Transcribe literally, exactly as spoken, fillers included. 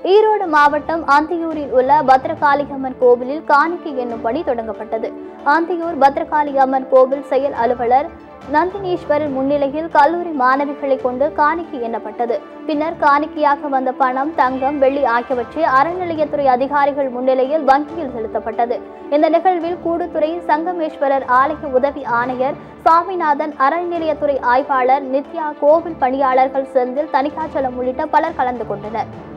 ஈரோடு மாவட்டம் அந்தியூரில் உள்ள பத்ரகாளியம்மன் கோவிலில் காணிக்கை என்னும் பணி தொடங்கப்பட்டது. அந்தியூர் பத்ரகாளியம்மன் கோவில் செயல் அலுவலர் நந்தினீஸ்வரர் முன்னிலையில் கல்லூரி மாணவிகளை கொண்டு காணிக்கை எண்ணப்பட்டது. பின்னர் காணிக்கையாக வந்த பணம், தங்கம், வெள்ளி ஆகியவற்றை அறநிலையத்துறை அதிகாரிகள் முன்னிலையில் வங்கியில் செலுத்தப்பட்டது. இந்த நிகழ்வில் கூடுதுறை சங்கமேஸ்வரர் ஆலய உதவி ஆணையர் சாமிநாதன், அறநிலையத்துறை ஆய்வாளர் நித்யா, கோவில் பணியாளர்கள் செந்தில், தணிகாச்சலம் உள்ளிட்ட பலர் கலந்து கொண்டனர்.